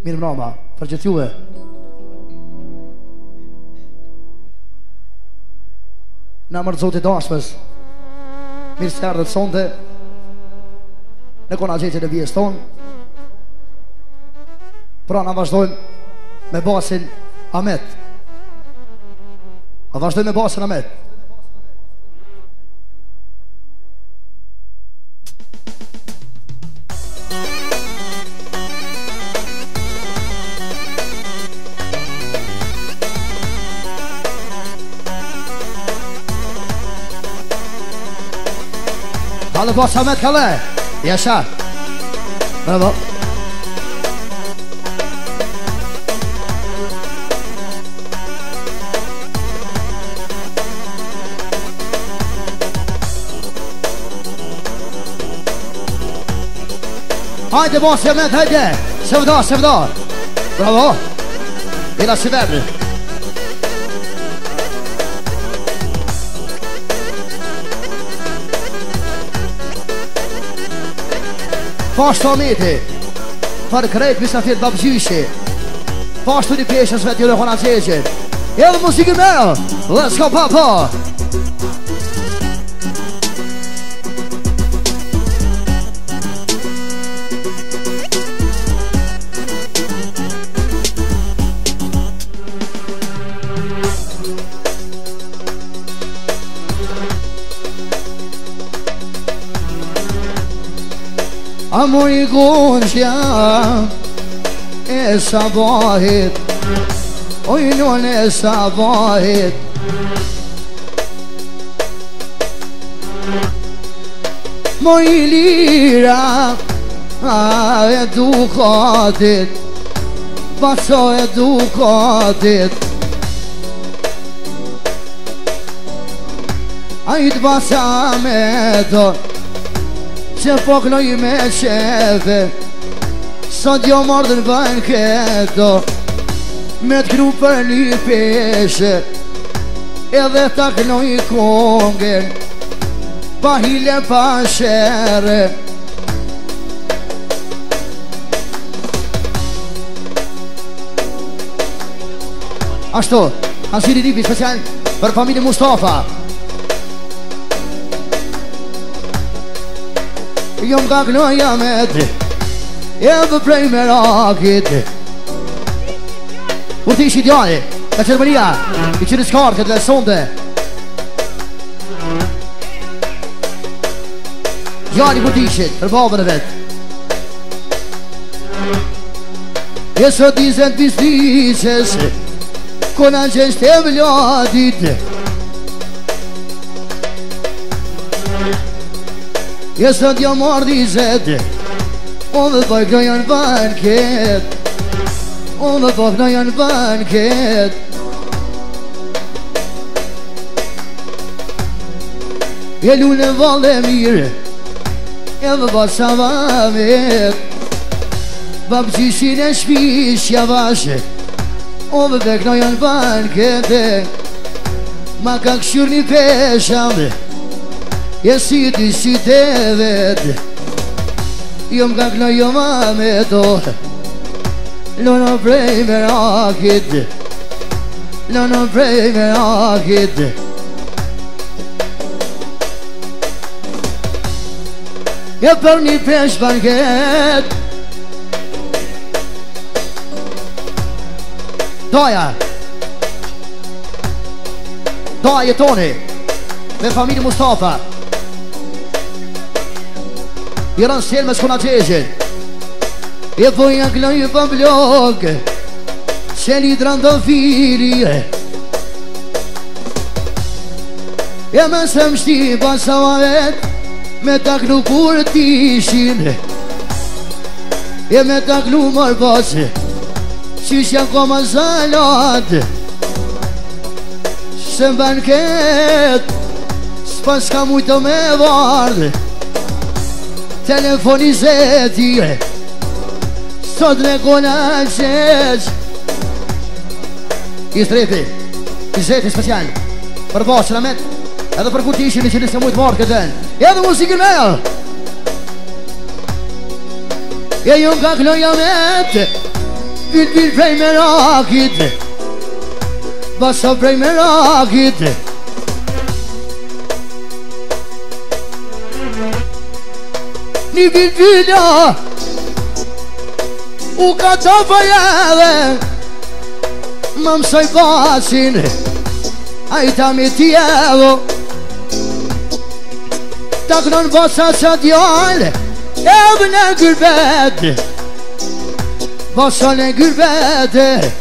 Mirë mbrëma, për gjithë juve. Në mërë Zotit dashmës, mirë se ardhët sonte në kona gjeqen e vjes tonë. Pra në vazhdojmë me basin Ahmet. A vazhdojmë me basin Ahmet. Hallå bas Ahmet Kalle. Yaşa. Bravo. Haydi bas Ahmet haydi. Sevda sevda. Bravo. Ila sever. Pashtu Ahmeti, për krejt misafir babgjyshi, pashtu një pjeshës vetë jure hona qeqin. Edhe musikën me, let's go papa. Amo I gonqja e sabahit, oj non e sabahit, mo I lira e dukatit, baso e dukatit, ajt basa me do që po knoj me shefe, sot jo mardën banketo, me t'kru për një peshe, edhe ta knoj kongen, pa hile pa shere. Ashtu, ansiri ripi special për familje Mustafa. Jom ka knoja me ti, edhe prej me rakit. U ti ishi djani, ka Qermania, I qëri s'kartë këtë sonde. Djani ku ti ishit, për babën e vetë. Jesë dizet bislices, kona qështë e vladit. Jesë t'ja mardi zed, o dhe pak në janë banket, o dhe pak në janë banket. E lune valë e mirë, edhe basa vamet, babgjishin e shpishja vashe, o dhe pak në janë bankete, ma ka këshur një peshambe. Jesi ti si te vetë, jom ka knoj jo ma me to, lono prej me rakit, lono prej me rakit. E për një pesh banket, Doja Doja Toni, me familje Mustafa. I ranë sjellë me s'kona qeqin, e poja kloj për blok, që një drandofili, e me se më shti basa vet, me taklu kur t'ishin, e me taklu mërë pasë, qishja koma zalat, se më banket, s'pas ka mujto me vardë, telefonizeti, sot me kona qeq. I strepi, I zeti special, për basën Ahmet, edhe për kur t'ishin që nëse mujtë marrë këtën. Edhe musikën me, e ju ka knoj Ahmet, Bülbül prej merakit Basa prej merakit Një bülbyla U ka të përjeve Më mësoj basin A i ta mi tjevo Ta kënon basa qa djallë E vë në gyrbet Basa në gyrbet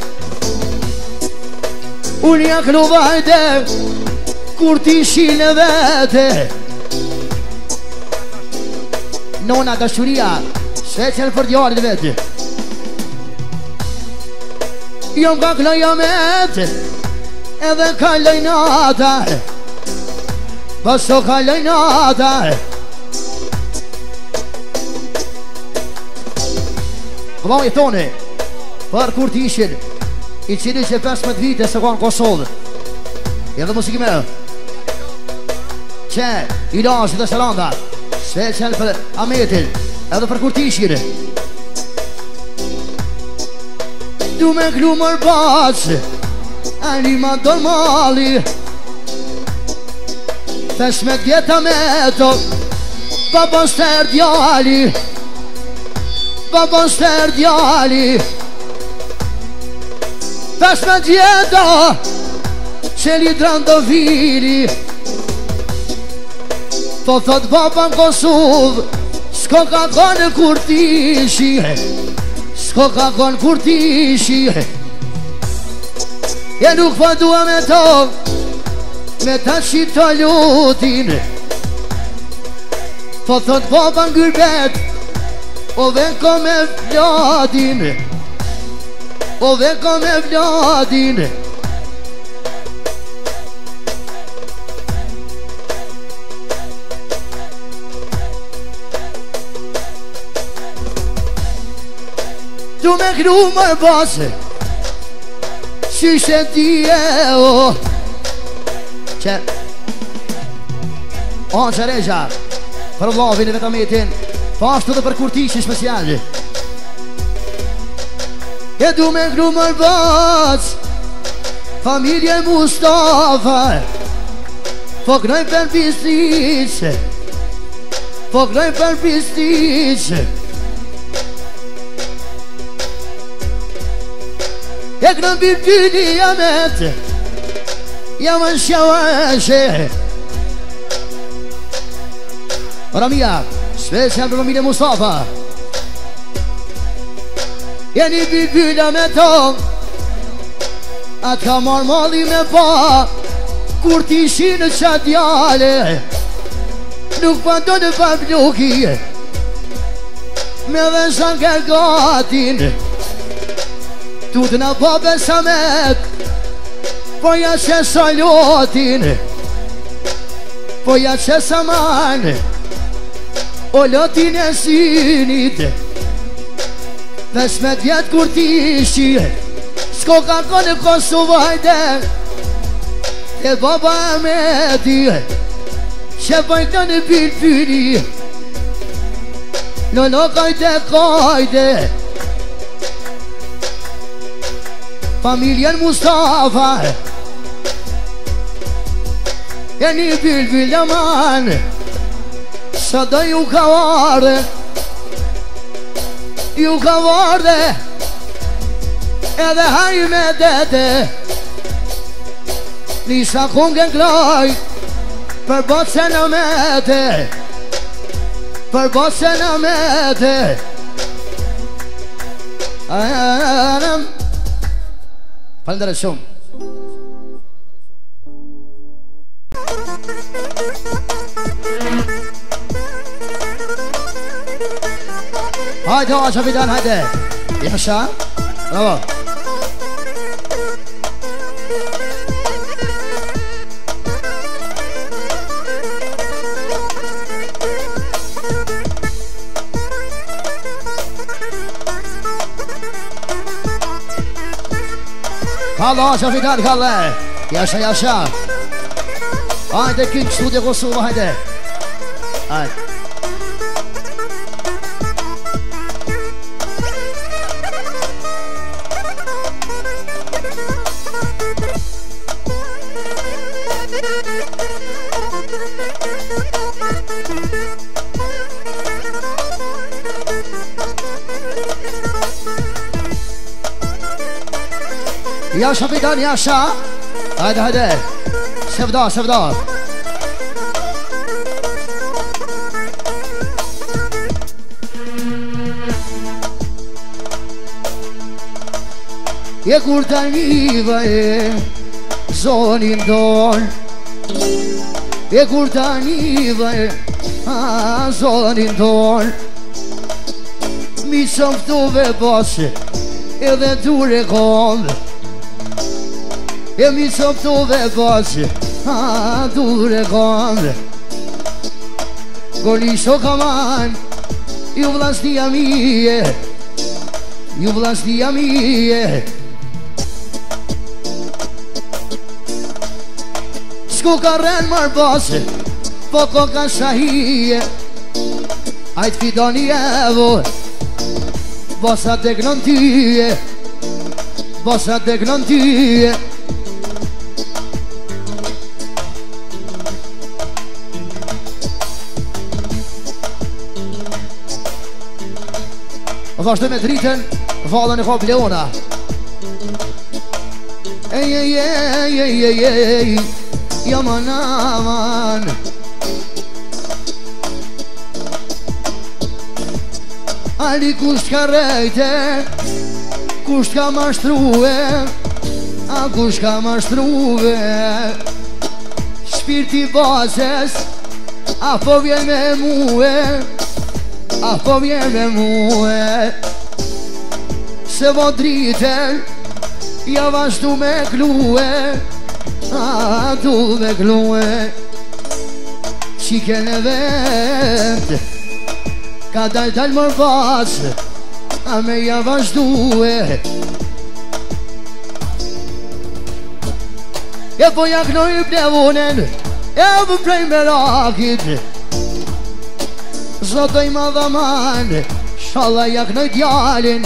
Unë ja kënu vajde Kur ti shile vete Nona dashuria Special për djallit vete Jom ka këlloj jamet Edhe kalloj nata Baso kalloj nata Këma i thoni Për kur t'ishin I qini që 15 vite se ka në Kosovë Edhe musikime Që I lasë dhe Selanda Special për Ametin Edhe për kur t'ishin Du me klu mër bas Anima normali 15 vjeta me to Babon s'ter djali Babon s'ter djali 15 vjeta Që li drando vili Po thot baba në Kosovë S'ko ka konë kur t'ishi S'ko ka konë kur t'ishi E nuk po dua me to Me ta qito lutin Po thot baba në gyrbet O venko me vladin O venko me vladin Du me kru mër base Qyshe t'je o Që Anë që regja Për vlavin e vetametin Pashtu dhe për kurtishi speciali E du me kru mër base Familje Mustafa Po knoj për pistiqe Po knoj për pistiqe E kënë bërtyni jamet Jamën shjavashe Ramia Special për familje Mustafa Jeni bërtyna me to Atë ka marrë mali me pa Kur t'ishi në qatë djale Nuk pa do në pa bluki Me dhe shan kërgatin Tutë në babe samet Po ja që salotin Po ja që saman O lotin e sinit 15 vjetë kur t'ishi S'ko ka kone Kosovajde E baba e me ti Që bajtë në bilbili Në kajde kajde Familjen Mustafa E një bilbil jaman Sa do ju ka varde Ju ka varde Edhe haj me dete Nisa kungen kloj Për botën në mete Për botën në mete Falendere shumë Hajde, Hoxha Fidan, hajde Jasha, bravo Kalle, Hoxha Fidan, kalle Jasha, jasha Hajde, King Studio Kosova, hajde Hajde Jasha Pidan, Jasha. Hajde, hajde. Sevda, sevda. E kur t'arriva e zonin don. E kur t'arriva e zonin don. Mi sëmftove bashe edhe dure kondë. E mi sëmftove bashe dure kondë. Golisho kaman ju vlasnia mije. Ju vlasnia mije. Shku ka rren mar bashe po ko ka shahije. Ajt fidoni evo Bossa tek non tyje. Bossa tek non tyje. Vazhdoj me dritën, vallën e ka Leona. Ej, ej, ej, ej, ej, ej, jaman aman. Ali kusht ka rejte, kusht ka mashtruve, a kusht ka mashtruve. Shpirti bazes, apo vjen me muhe, apo vjen me muhe. Se vo driten, ja vazhdu me klue, a du me klue. Qike në vend, ka dal mër pas, a me ja vazhdue. E po ja knoj plevonen, e vë prej me rakit. Zotoj ma dhaman, shalla ja knoj djalin.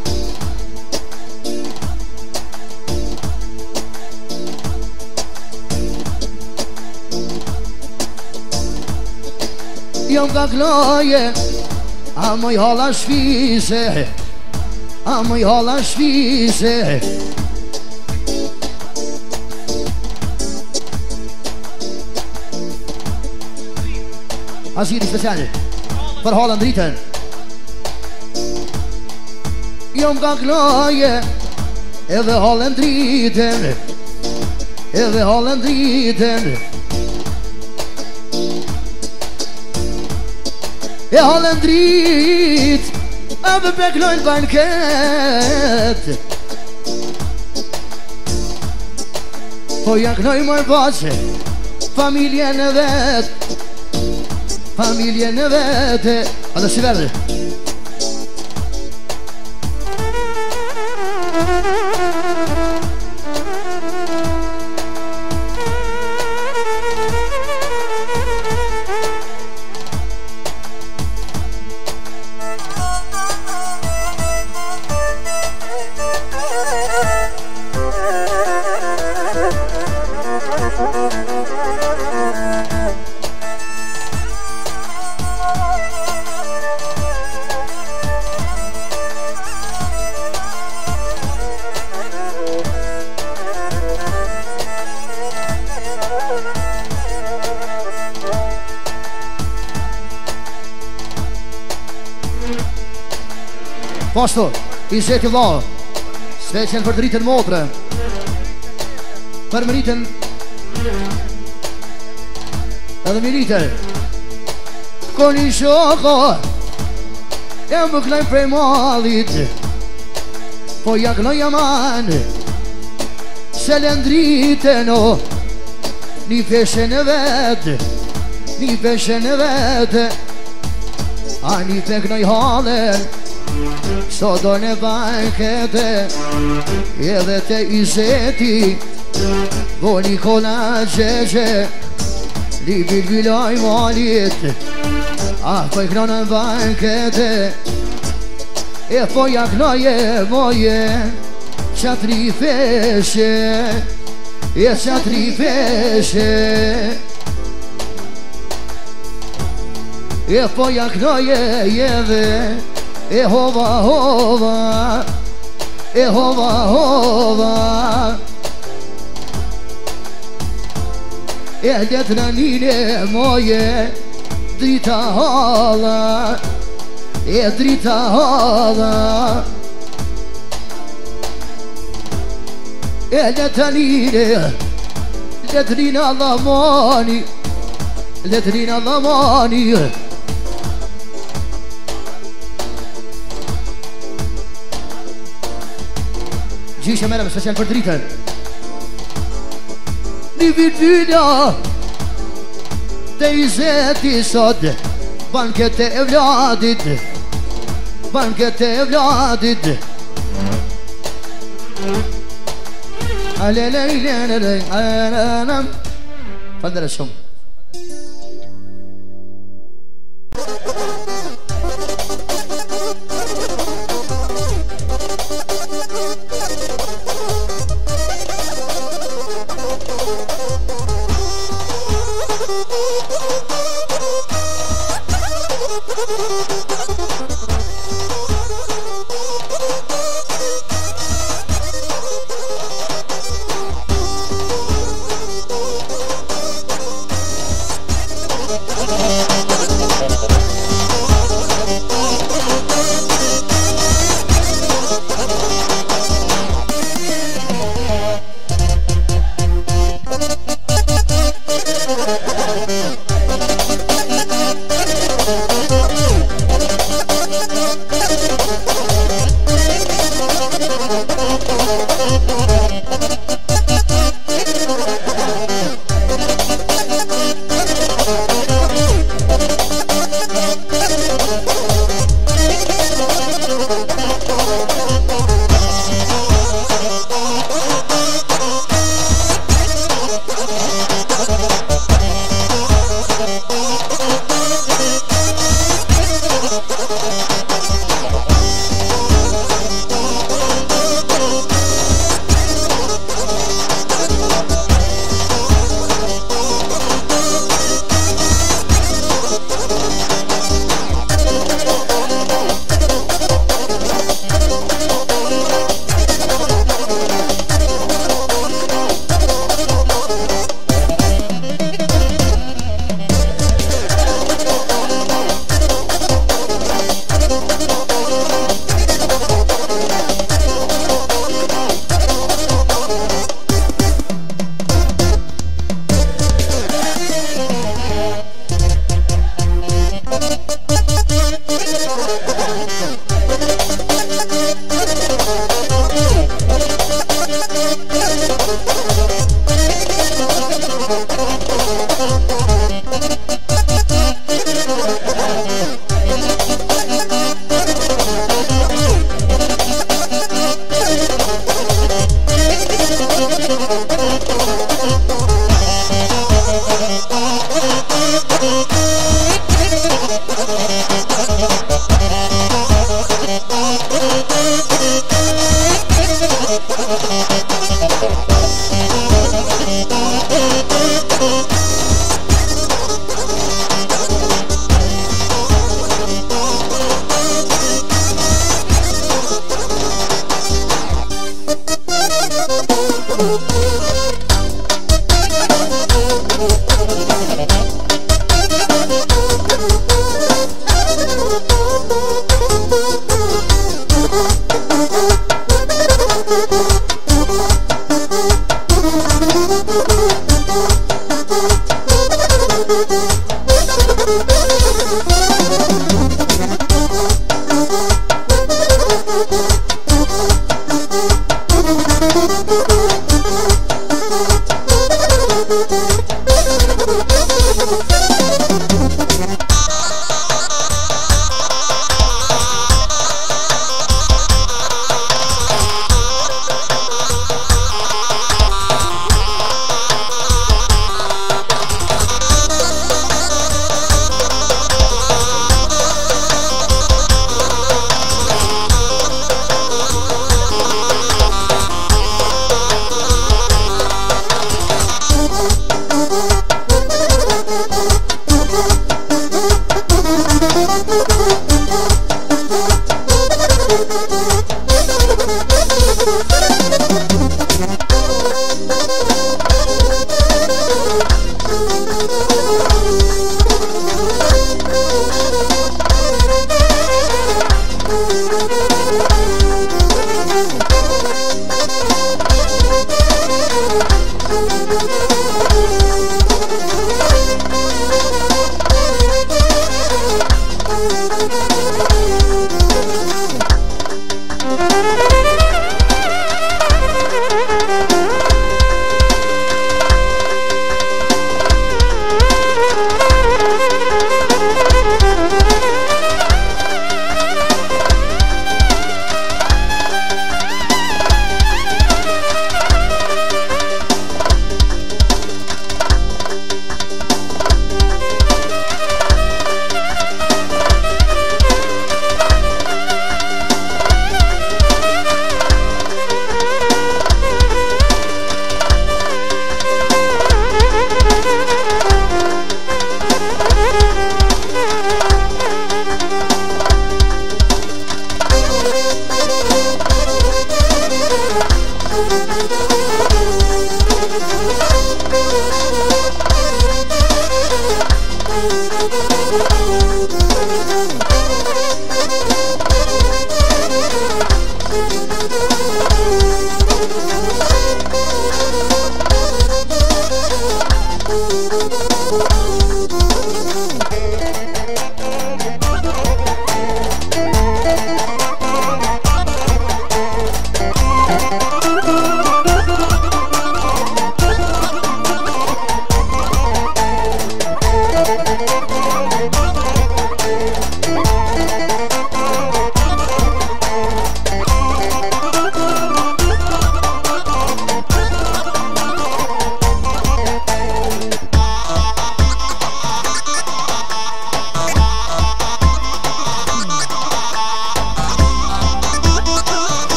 Jom ka knoje, a moj hala shvise, a moj hala shvise. Asiri speciali për halën dritën. Jom ka knoje, edhe halën dritën, edhe halën dritën. E halën drit, e vë peklojnë banket. Po ja knoj mërë bache, familjen e vet, familjen e vete. A dhe si verde. Posto, i zeti vlau, special për dritën motre, për mëritën edhe miritër. Koni shoko, e më knoj prej malit, po ja knoj jaman, se le ndritën o, një peshe në vetë, një peshe në vetë, a një pe knoj halen, so do në bankete, edhe te i zeti, bo Nikola Gjegje, li bilbiloj malit, ah po i kno në bankete, e po ja knoje moje, qatri peshe, e qatri peshe, e po ja knoje jeve, e hova hova, e hova hova. ehliyetine nine moje drita hala drita hala ehliyetine nine letrina lamani letrina lamani Gjishe merem special për dritën Një vityna Te i zeti sot Banket e vladit Banket e vladit Alelejlelelej Falëndere shumë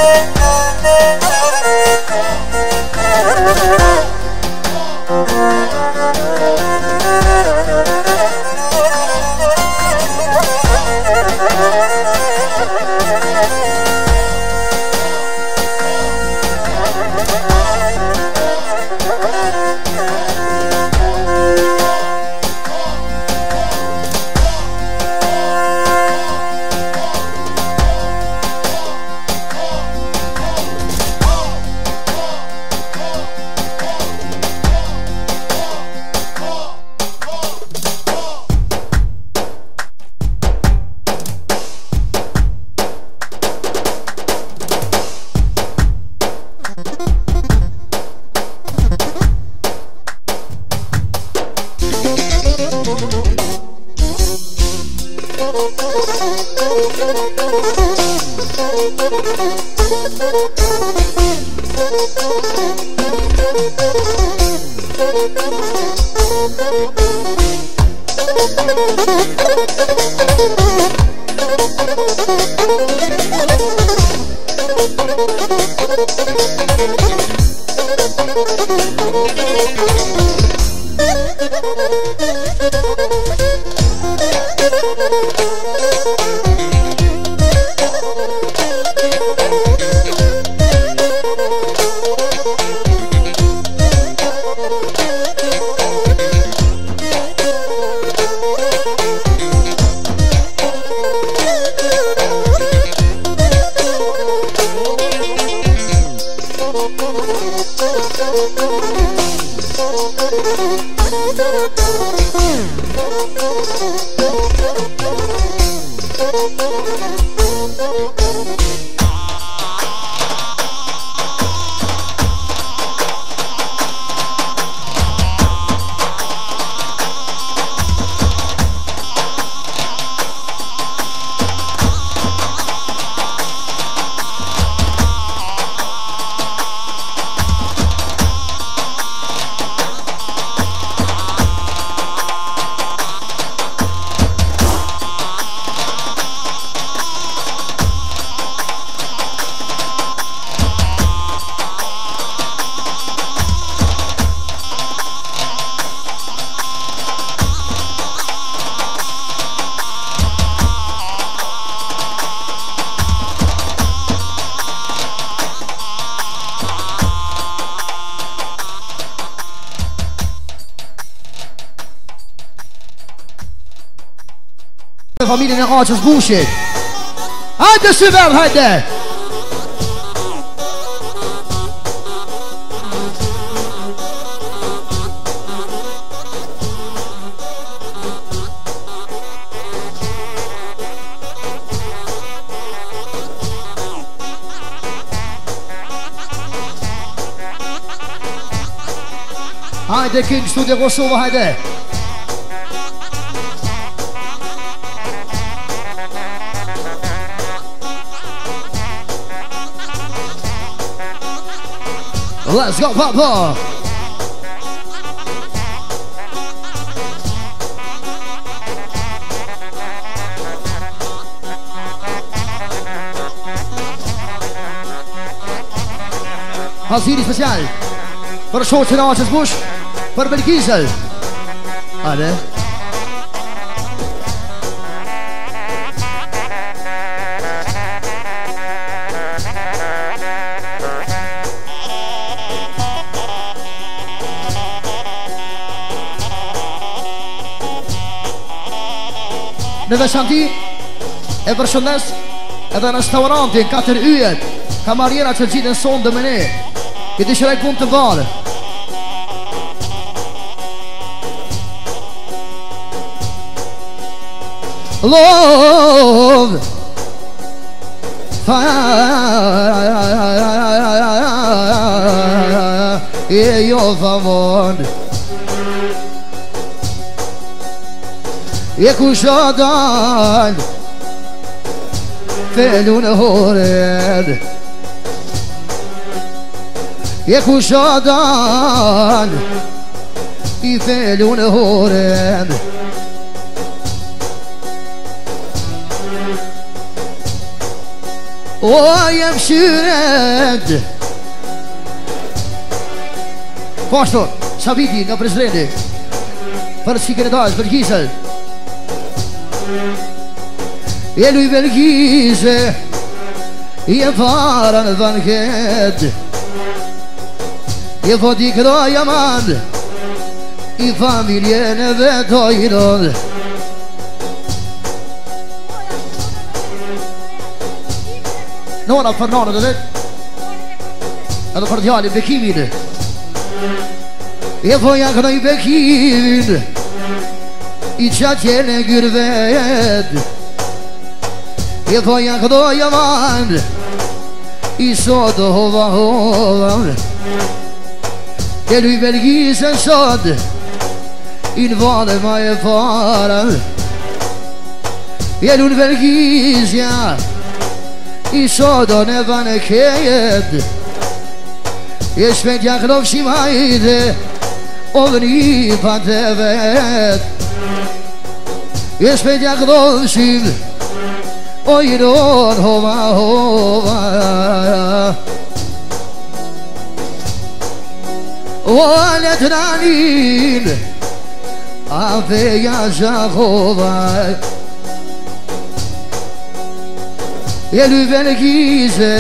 Familie in Arches bullshit. Haide süver, haide! Haide Kings, doe de Rosso, haide! Let's go, Papa! Haziri special voor Shorts in Arches Bush, voor Belkiezel. Allez. Në veçanti e përshëndes edhe restaurantin 4 yjet, kamarjera që gjitën sonë dhe me ne, i të shëraj punë të varë. Love e jo favon e kushadan felu në hored e kushadan i felu në hored O jemshiret Pastor, Saviti nga Prizreni për sekretarës, për Kisel Jelu I Belgise Je para në banket Je foti këdo jaman I familjen e vetojnon Nona për nanët edhe Edhe për djali bekimin Je foja këdo I bekimin I qatjen e gyrvet Je foja këdo jaman I sot hova hova Je lui Belgisen sot I në vade ma e para Je lui Belgisja I sot o ne vane kejet Je shpetja këdo shimajde O vëni pa të vet Je shpetja këdo shim O I ron hova hova O alet ranin A veja zhahovaj Je lui Belgise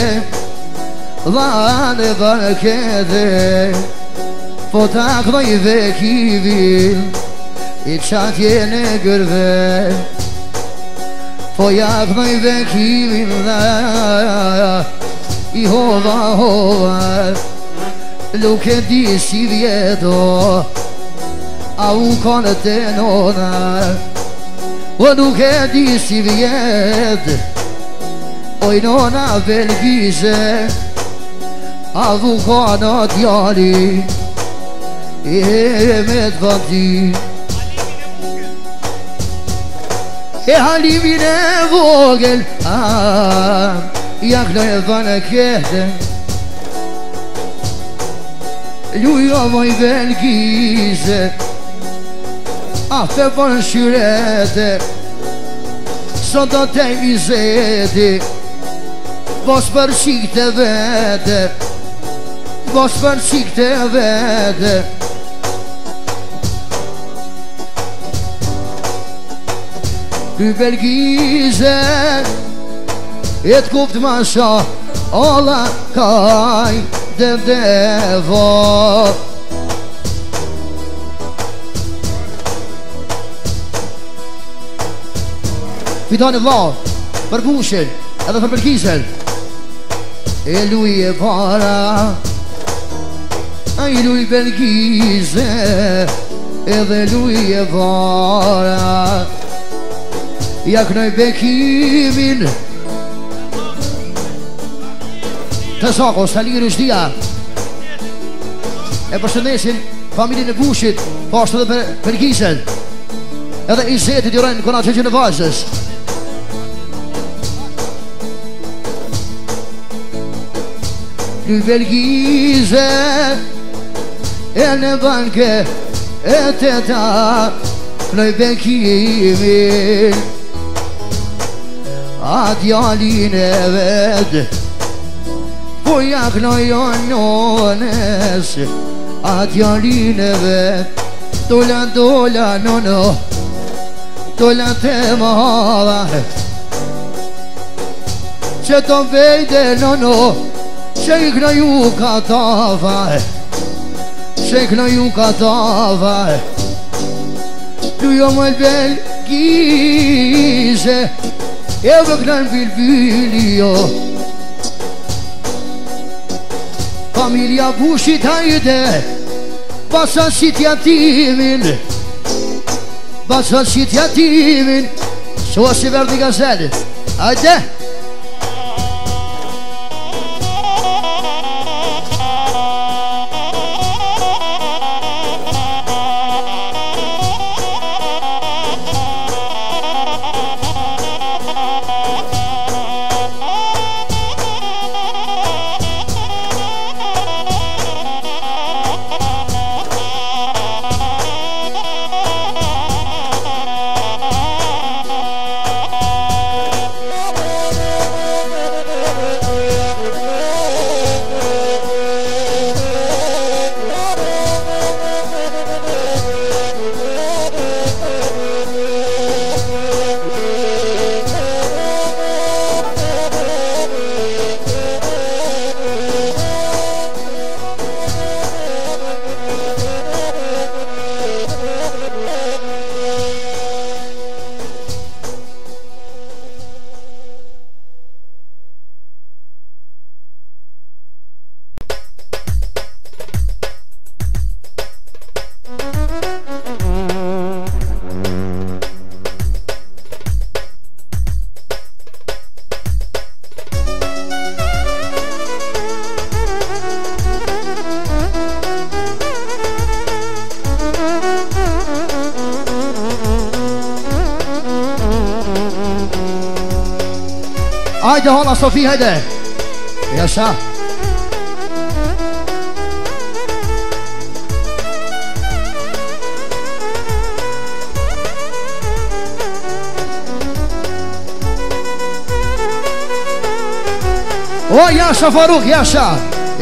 Vane bankete Po ta këdoj vekivin I qatje në gërve Po ja këdoj vekivin I hova hova Nuk e di si vjeto A u kone të nona O nuk e di si vjet Oj nona Belgise A u kone djali E me të vati E halimin e vogel Jak në e vane kete Luja moj Belgise A fe për shyrete Sot do të i mizeti Bos për qikte vete Bos për qikte vete Luj Belgise E t'kupt ma sha Ola kaj Devo Fitoni vla Për Bushin Edhe për Belgisen E luj e para A I luj Belgise Edhe luj e para Ja kënoj bekimin Të sako, Saliru Shdia E përshëndesin familin e Bushit Pashtë edhe për Belgisen Edhe I zetit I rejnë këna që që në vazhës Luj Belgise E në banke E të ta Kënoj bekimin A djalin e ved Po jak në jonones A djalin e ved Dola dola nono Dola te mahava Që të vejde nono Që I kënë ju katava Që I kënë ju katava Lujo më Belgise E vëknan bilbilio Familja Bushit hajde Basa sitjatimin Basa sitjatimin Sua si verdi gazelit Hajde Hajde hala Sofi, hajde. Jasha. O Jasha Faruk, Jasha.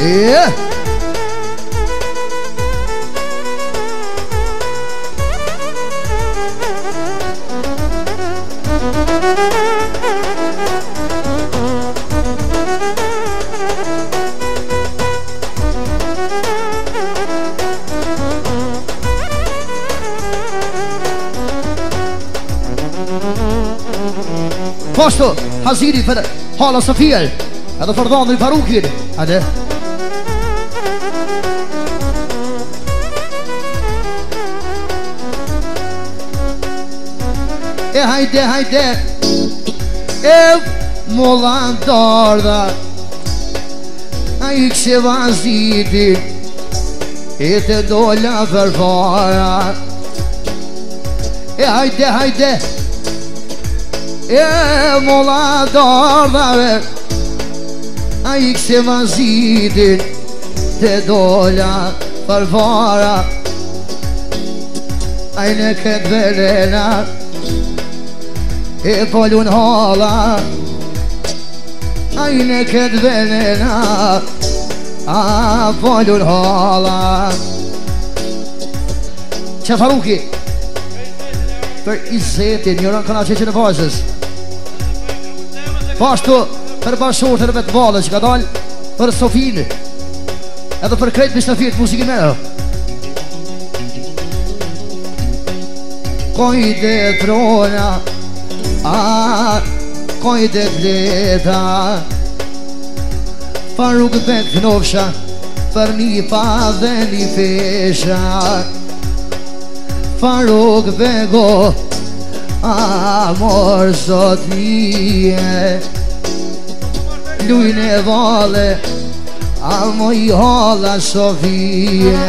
Posto, Haziri för hala Sofia. Edhe për dhëndri Farukin. Hajde. Hajde, hajde. Molla darda. A I kse vaziti. Te dolla për fara. Hajde, hajde. Molla darda. A I kse vazidin Te dolla për fara A I në këtë velena Polun hala A I në këtë velena Polun hala Që Faruki Për Izetin Njërën këna që në vazhës Pashtu për bashkëshortëve të valë që ka dalë për Sofinë edhe për krejt mishtafirët muzikin me Kojde trona Kojde fleta Faruk dhe knofsha për një pa dhe një fesha Faruk dhe go Amor sot një Lujnë e vale Amo I hala Sofie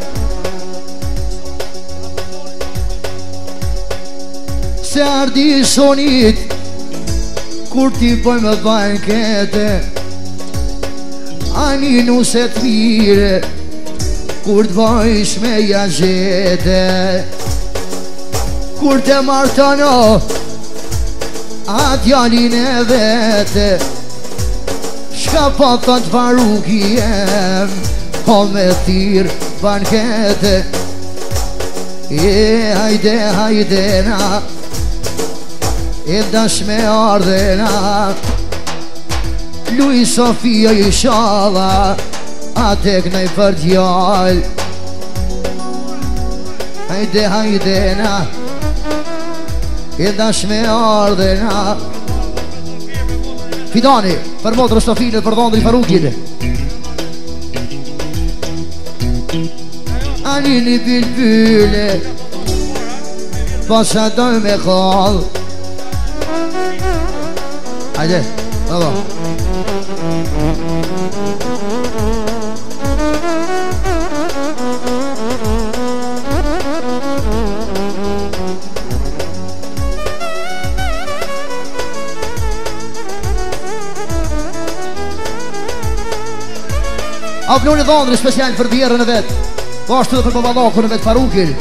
Se ardi sonit Kur ti bëjmë bankete Ani nuset mire Kur të bëjsh me jazete Kur te martano A djalin e vete Shka pa thot Faruki jem Ko me thirë bankete Hajde, hajde na Dash me ardhena Luj Sofia I shala A tek nej për djall Hajde, hajde na Dash me ardhena Fidani, për motrë Sofinë, për dhondri Farukin Ani një bilbyle Pasa doj me kall Hajde, bravo Aploni dhondri special për bjerën e vetë Pashtu dhe për babalakun e vetë Farukin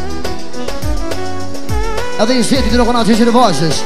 Edhe I zetit të nukona që që në vazhës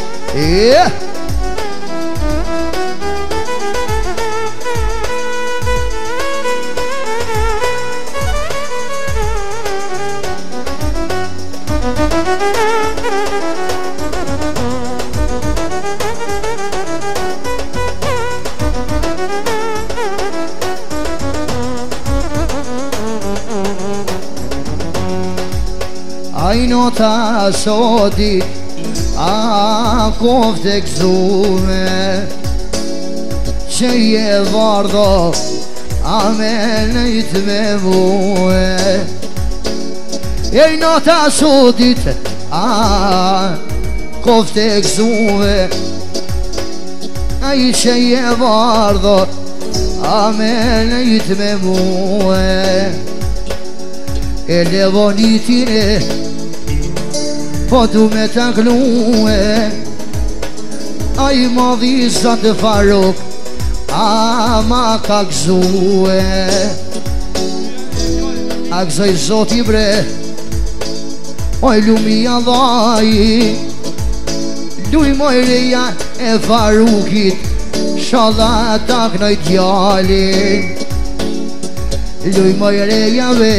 Nota sodi A kofte këzume Që je vardo A me nëjt me vue Ej nota sodit A kofte këzume A I që je vardo A me nëjt me vue E levonitine Po du me t'aklue A I madhi Zotë Faruk, a ma ka gëzue. A gëzoj Zoti bre, oj lumia dhaj, luj moj reja e Farukit, shodha ta knoj djali. Luj moj reja ve,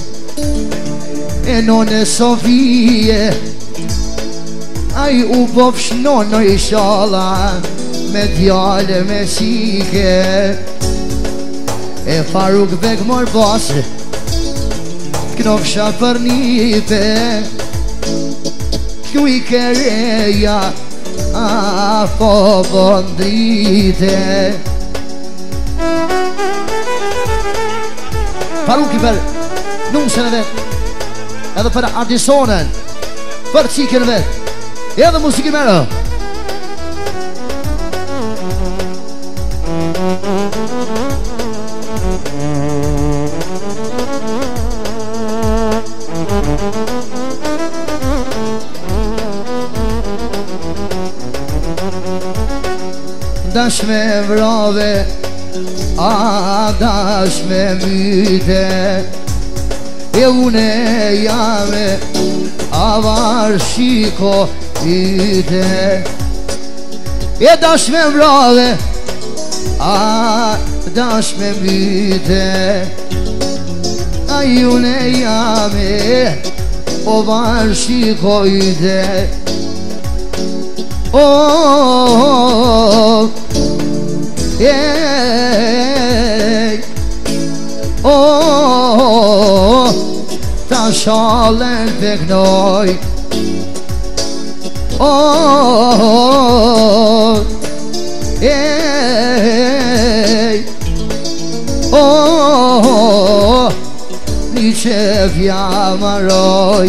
e none Sofije, a I u bofsh nono I shala, me djale me shike. E Faruk vek mor basë, knofsha për nipe, kju I kereja, a po bëndrite. Faruk I për nusën e vet, edhe për artisonen, për qiken vet, edhe musikin mero. Dash me vrave, a dash me myte, e une jame, a var shiko yte. E dash me vrave, a dash me myte, a une jame, o var shiko yte. Oh, yeah. Oh, ta shalen të knoj. Oh, yeah. Oh, një qef jamaroj.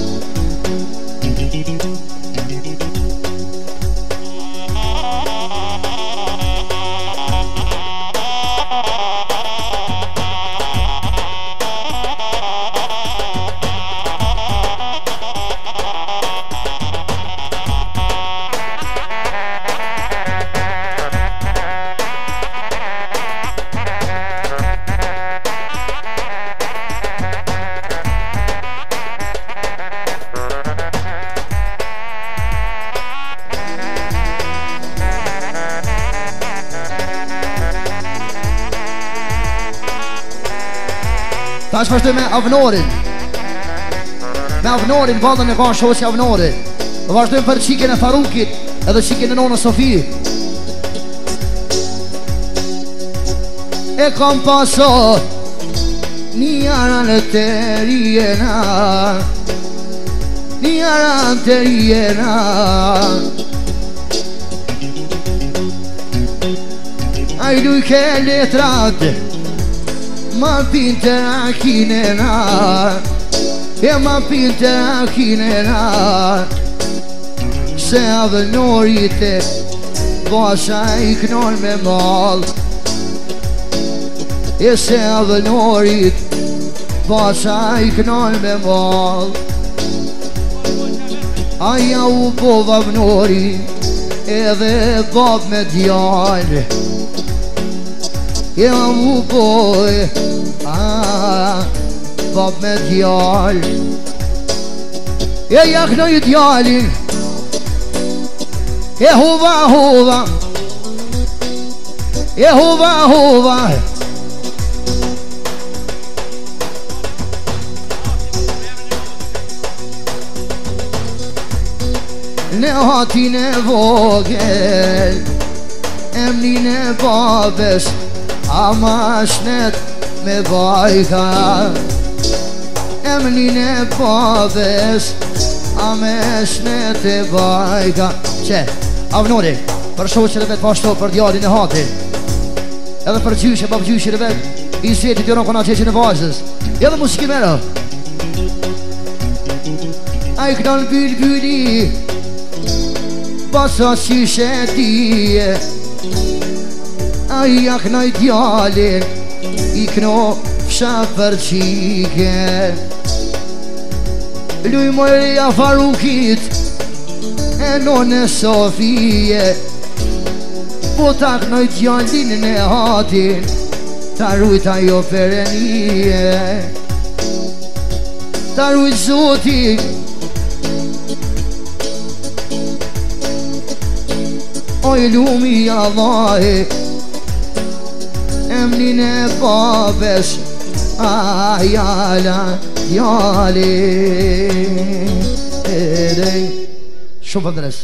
Ta është vazhdoj me avnorin. Me avnorin, valdën e ka shoqi avnorin. Vazhdojmë për qiken e Farukit, edhe qiken e nonë Sofi. E kam pasot një aran të rijena, një aran të rijena. A I lujke letrat, ma pinte akinena, e ma pinte akinena, se avënorit e basha I knon me mal, e se avënorit basha I knon me mal. Aja u bov avnori, edhe bab me djallë, ja u boj, bab me djallë. E jaknoj djallin, e huva huva, e huva huva. Në hatin e vogel, emnin e babes, a ma shnet me bajka. Emnin e babes, a me shnet e bajka. Qe, avnori, për shoqën e vetë pashto për djallin e hati, edhe për gjyshe, bab gjyshe e vetë, I svetit jo në kona qeqin e vajzës, edhe musikin mero. A I knon bylbyli, basa qishe tije, a I jaknoj djallin, I knofsha për qike. Luj mojreja Farukit, e none Sofije, Po taknoj t'jallin e hatin Ta rujta jo perenie Ta rujt zoti Oj lumi Allahi Emnin e babes Jala Jali Shumë përndres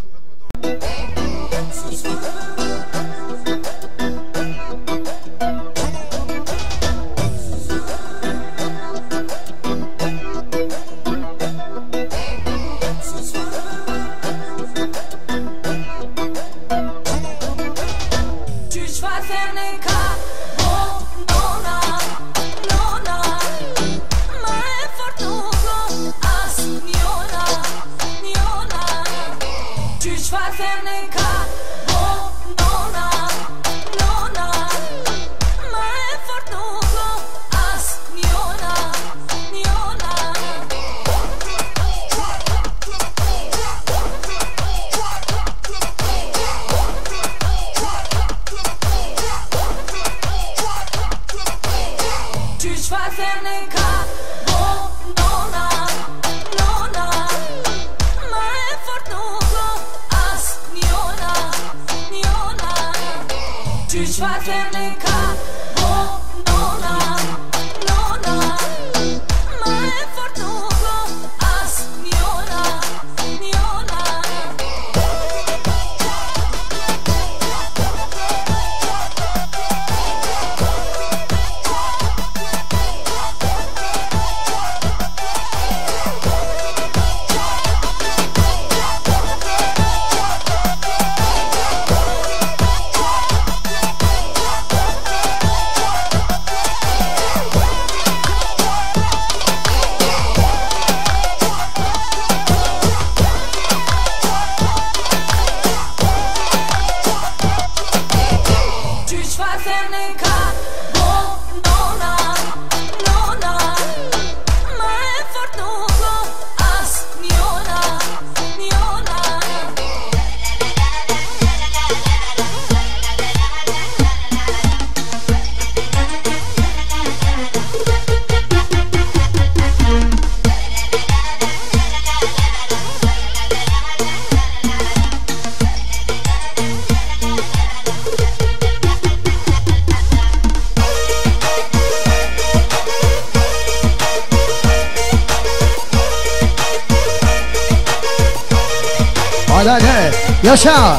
Yaşa!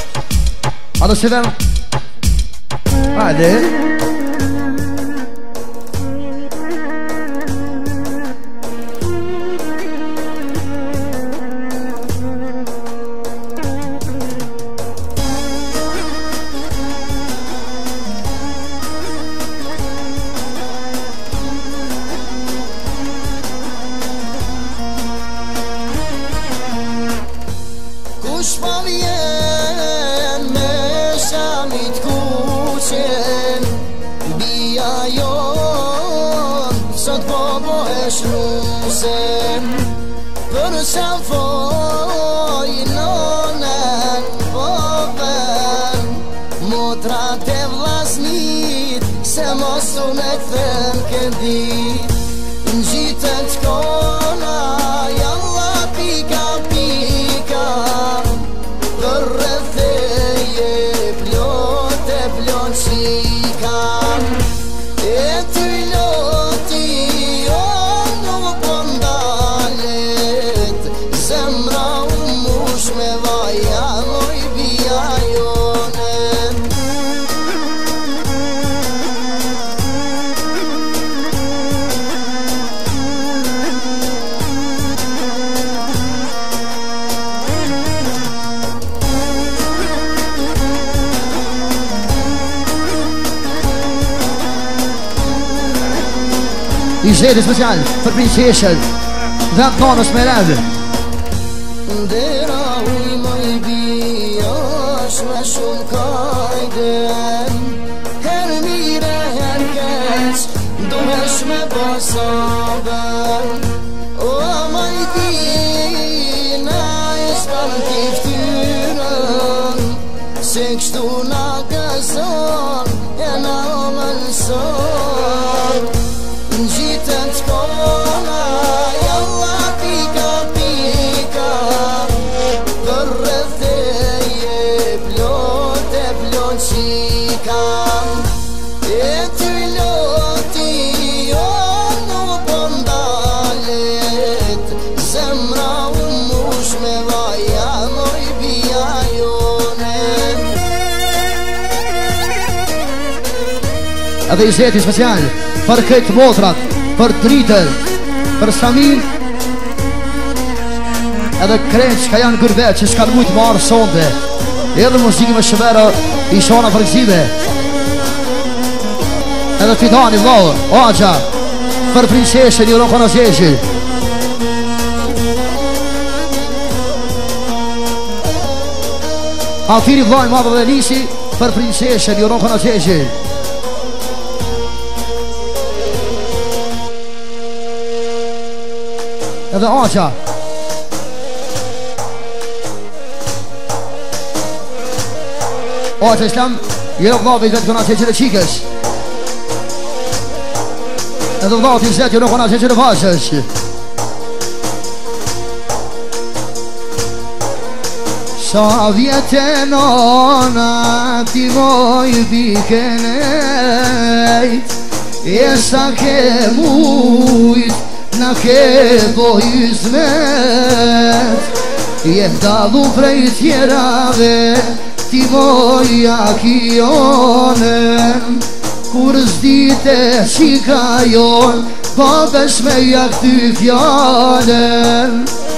Hadi sever. Hadi. Zedi special për prinseshën dhe konës me rëvë. Dera uj moj bia shme shumë kajden Her mire her keq duhesh me pasaben O maj dina e s'pan t'i ftyrën Se kështu gëzon e na mënson Gjitën t'kona jalla pika pika Për rëtheje plot e plot qika E ty loti jo nuk pëndalet Zemra mush me vaja moj bia jone Edhe i zeti special për këtë motrat, për dritër, për samin edhe krenë që ka janë gërvet që s'kanë mujtë marë sonde edhe muzikë me shëvera i shona për gëzime edhe fitani vlau, Agja për prinseshën i Rokona Zezhi Altiri vlau i madhë dhe nisi për prinseshën i Rokona Zezhi edhe Agja Agja Islam jero vlavit vetë këna qeqire qikës edhe vlavit i zetë jero këna qeqire vashës Sa vjetë nona ti moj bikenejt E sa ke mujt na ke bojizmet Jem dalu prej tjerave ti moja kionen Kur zdite qika jon Babesh me jak ty fjalen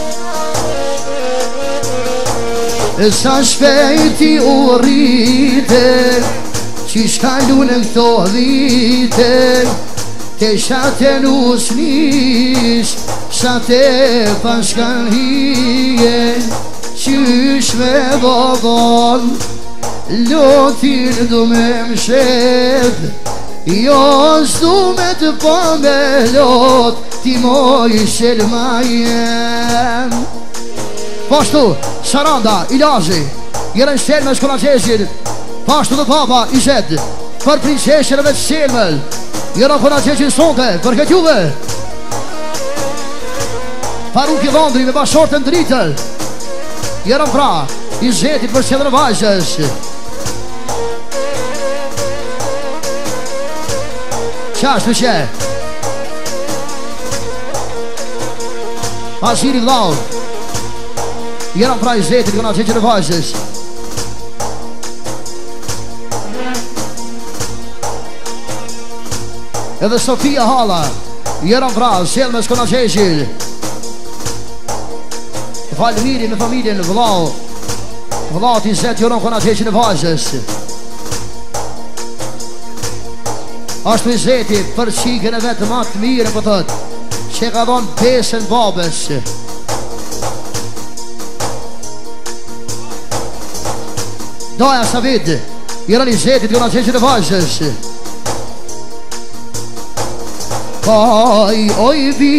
Sa shpejti u rrite Qish kalun e këto dhite Te shate nusnish, shate pashkan hije Qysh me babon, lotin du me mshed Jo s'du me të po me lot, ti moj shelma jem Pashtu, Saranda, Ilazi, jeren shelme shkona qeshir Pashtu dhe papa, Ized, për prinseshën e vetë shelmel Jera këna qeqin sonte, për këtë juve Faruk i Dhondri me bashortën dritër Jera pra, i zetit për qëllën vajzës Qash për që Asiri vlau Jera pra, i zetit këna qeqin vajzës Edhe Sofia Hala Jera pra, sjell me s'kona qeshir Falë miri me familjen vlau Vlau t'i zetë joron kona qeqin e vajzës Ashtu i zeti për qikën e vetë matë mire për tëtë Që ka dhonë besën babes Daja Savid Jera i zetit kona qeqin e vajzës Kaj, oj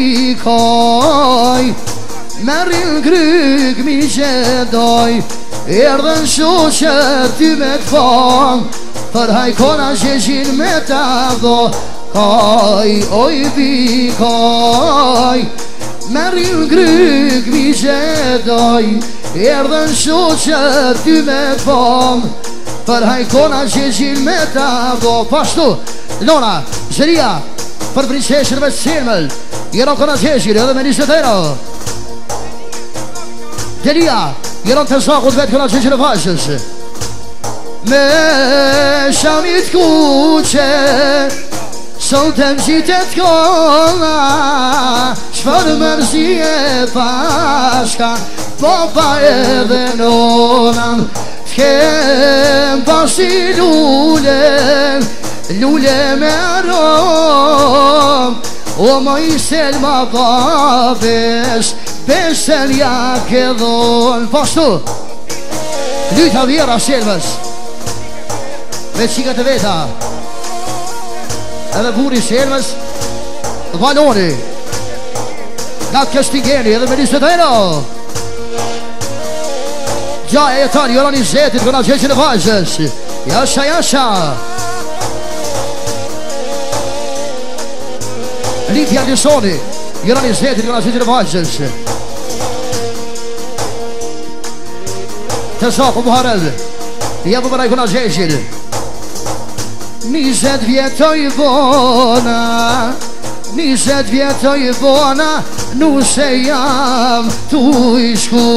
bikaj Merin gryg mi qedoj Erdhen shoqër ty me t'fam Për hajkona qeqin me t'avdo Kaj, oj bikaj Merin gryg mi qedoj Erdhen shoqër ty me t'fam Për hajkona qeqin me t'avdo Pashtu, Lona, Zëria Për prinseshën me s'ilmel Jero kona qeshir edhe me njështë të Delia, jeron të zakut vetë këna qeqin e vajzës Me shamit kuqe Sontem qitet kona Shfar mërzi e pashka Papa edhe nonan T'kem pasi lulem Lule me rom O ma i selma babes Besen ja ke dhon Pashtu Lyta vjera shelmës Me qikat e veta Edhe buri shelmës Valoni Nga Kestingeni edhe me njështë të eno Gja e jetan Joran i zetit këna qeqin e vajzës Yaşa yaşa. Lidja Lisoni, Jërani Zetit këna qyqin e vajgjës. Të Zaku Buharel, jebu përaj këna gjeshjit. 20 vjetoj bona, 20 vjetoj bona, nuse jam tu i shku.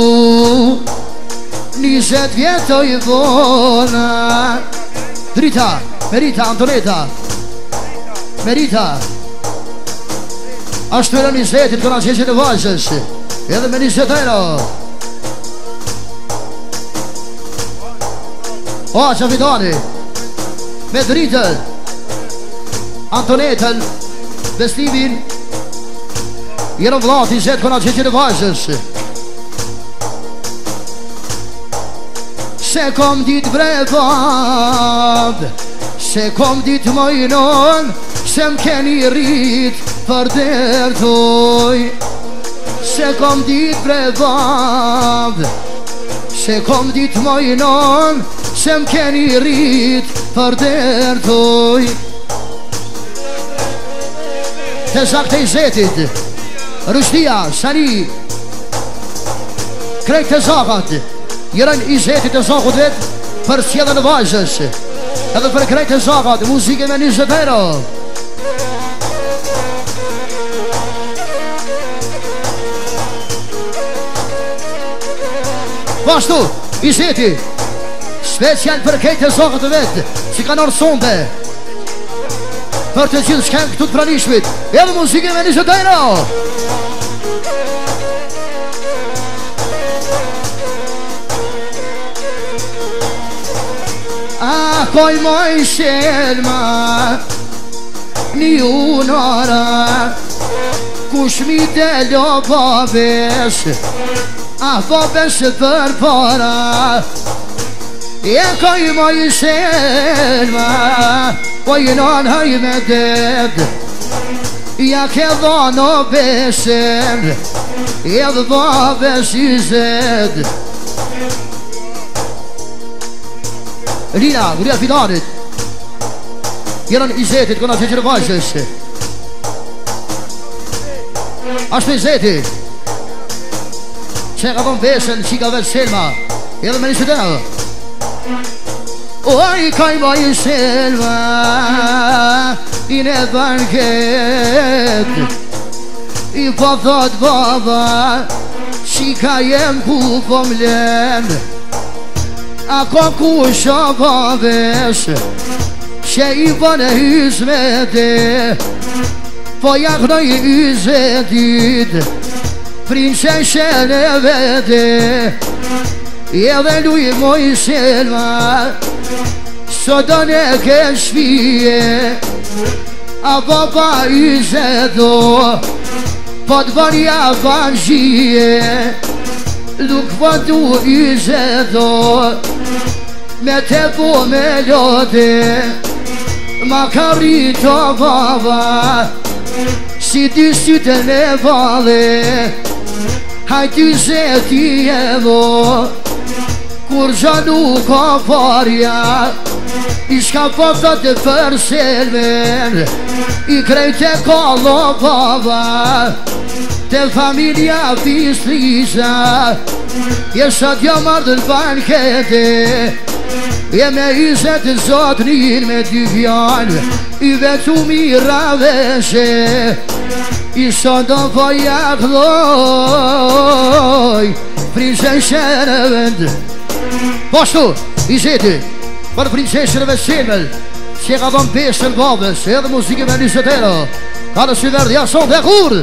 20 vjetoj bona. Drita, Merita, Antoneta, Merita. Ashtu e në 20-it këna qeqin e vajgjës. Edhe me 20 euro. O, Qafidani, me Dritën, Antonetën, Bestimin, Jerën Vlati, 20 këna qeqin e vajgjës. Se kom dit bre bab, se kom dit mojnon, se m'keni rrit për dertoj. Se kom dit bre bab, se kom dit mojnon, se m'keni rrit për dertoj. Të Zak të Zetit, Rushtia, Sani, krejt të Zakat, Jërën i Zetit të Zakut vetë për sjellën e vajzës. Edhe për krejt të Zakat, muzike me 20 euro. Pashtu, i Zeti, special për krejt të Zakat vetë, që kanë orë sonde. Për të gjithë shkem këtu të pranishmit, edhe muzike me 20 euro. Koj moj shelma, një unara, kush mi delo babes, babes për para. E koj moj shelma, koj non haj me ded, ja ke dhano besen, edhe babes i zed. Lina, Guria Fidanit, Jërën i Zetit, këna qeqin e vajgjës. Ashtu i Zetit, që ka dhon vesën, që ka vetë Selma, edhe me një qëtënë. Oj, kaj ma i Selma, i në banket, i po thot baba, që ka jem ku po mlen. Ako kusha babes, që i bëne hizmete, po jaknoj hyzetit, prinseshen e vete. Edhe luj moj Selma, sot do ne ke shpije, a baba hyzeto, po të bërja banjie. Nuk po du hyzeto, me te po me lote, ma ka rrito baba, si dy syte me vale. Hajty Zeti e vo, kur gja nuk ka parja, i shka po të për Selmen, i krejt e kallo baba, te familja Pistrisa. Je sot jo mardën bankete, je me 20 zot njën me 2 vjan, i vetu mira veshe, i sot do po jakdoj, prinseshen e vend. Pashtu, i Zeti, për prinseshen e Selmel, që ka dhon besën babes, edhe muzike me 20 euro, ka në sy verdi, jason dhe kur.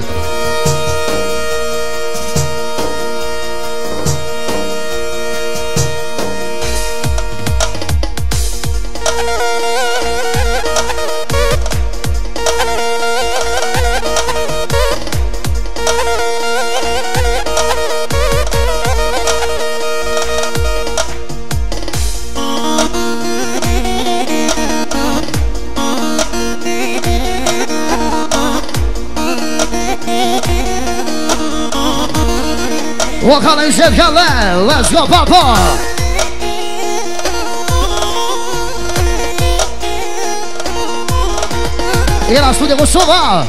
Wakala i Zet Kale, let's go papa. Era studio Kosova.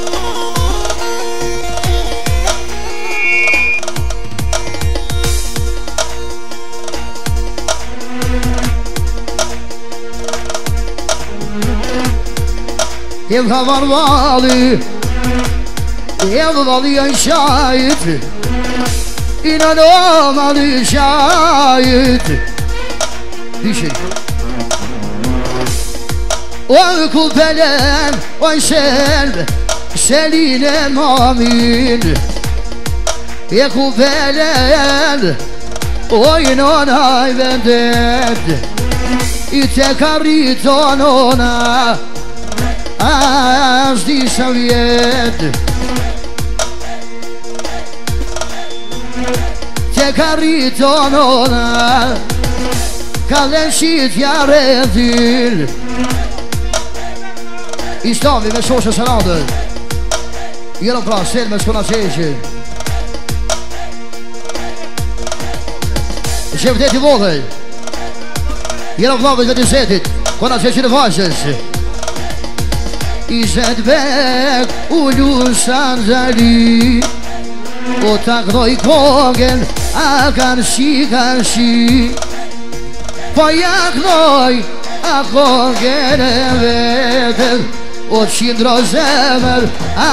Ev havarvalı, ev valı şahit, inanamadı şahit. Düşün. O kulpelen, o seline mamin. E kulpelen, o inanay vendet. İte kariton ona. Aż di Soviet Te kariton ona Kaleshit jaredil I stan vi med sås och salader Genom bra Selmes kunna se sig Köp det till vågen Genom bladet vet du sättet Kunna se sig det varses I Zedbek u Lusan Zali O taknoj kogen a kanshi Po jaknoj a kogen e vete O qindro zemër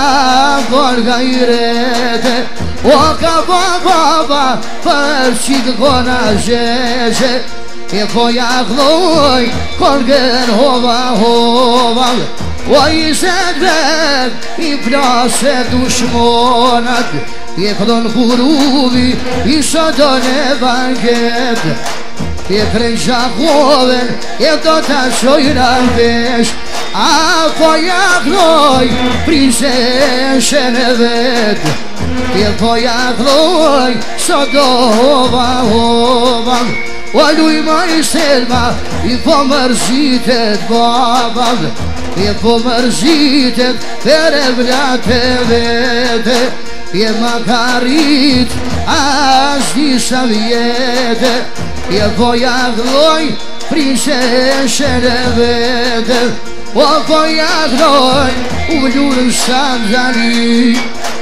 a volga I rete O ka baba për qikë kona zheshe E po jaknoj kogen hova hova O I Zedbek I plase dushmonat E këllon kuruvi I shodon e banket E krej shakoven E do të shojnë vesh A po jaknoj Prinseshen e vet E po jaknoj Sodo hova hova O luj ma I Selma I po mërzitet babam E po mërzitet për e vlate vete E makarit as disa vjete E po jaknoj prinseshen e vete O po jaknoj u lurën Sanzali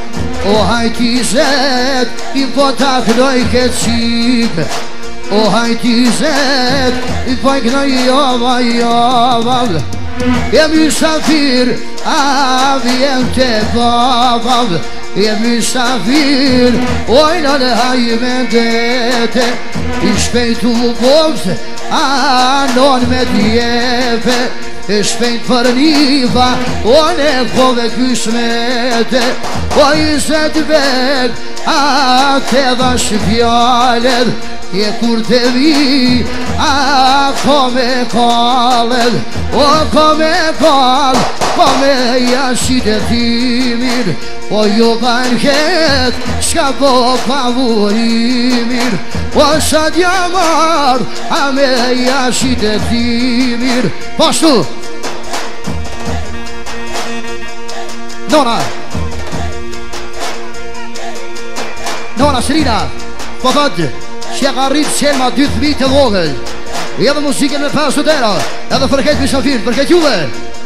O hajti zet I po taknoj këtë qik O hajti zet I po iknoj jova jova E mysafir a vjen te babav E mysafir ojna në hajmendete I shpejtu bovse a non me djepe E shpejt për niva o ne kove kysmete O I Zedbek a te vash pjallet E kur te vi a kome kallet O kome kall kome jashit e timir O jo banket shka po pavorimir O sa djamar a me jashit e timir Pashtu Nona Srina Po thëtë që ka rritë Selma 2 fëmijë të vogël Edhe muzikën me pas të dera Edhe përket misafir, përket juve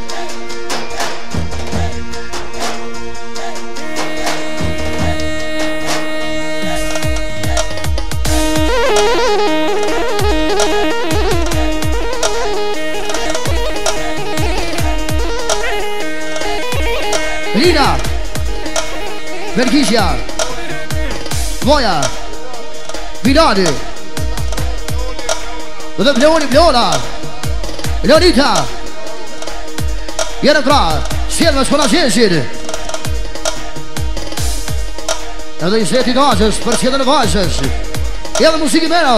Lina Vergisja Moja Bilali Dhe Bleona Leonita Jere pra Selma shkona qeshin Edhe I zeti nashës Për qedën e vashës Edhe musiki mena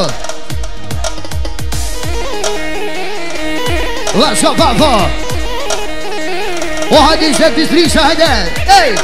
Let's go papa O hajdi zeti strisha hajde Ej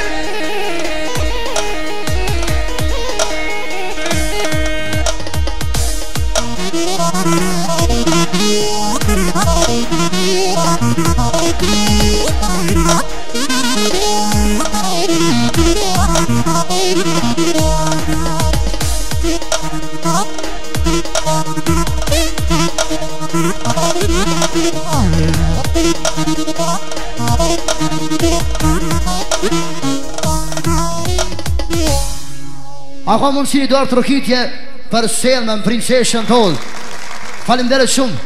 A ka mundësi një dorë trokitje për Selmën, princeshën tonë. Faleminderit shumë.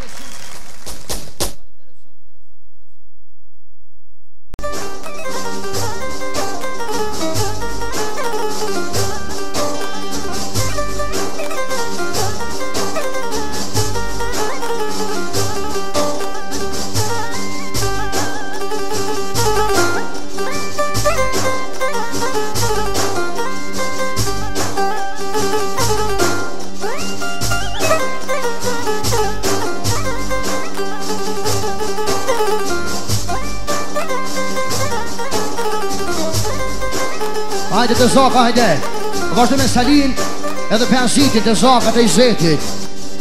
Hajde të Zaka, hajde. Vazhdo me Salin edhe penzitit të Zaka të Izetit.